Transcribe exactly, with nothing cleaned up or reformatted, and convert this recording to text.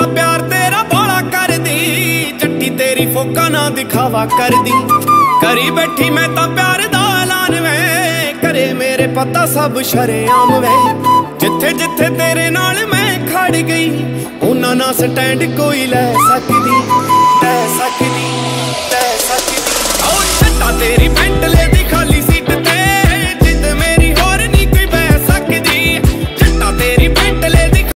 ਤਾਂ प्यार तेरा भोला कर दी, जट्टी तेरी फोका ना दिखावा कर दी। करी बैठी मैं तां प्यार दा ऐलान वे, करे मेरे पता सब शरेआम वे। जिथे जिथे तेरे नाल मैं खड़ गई, उन्हां ना स्टैंड कोई लै सकदी लै सकदी।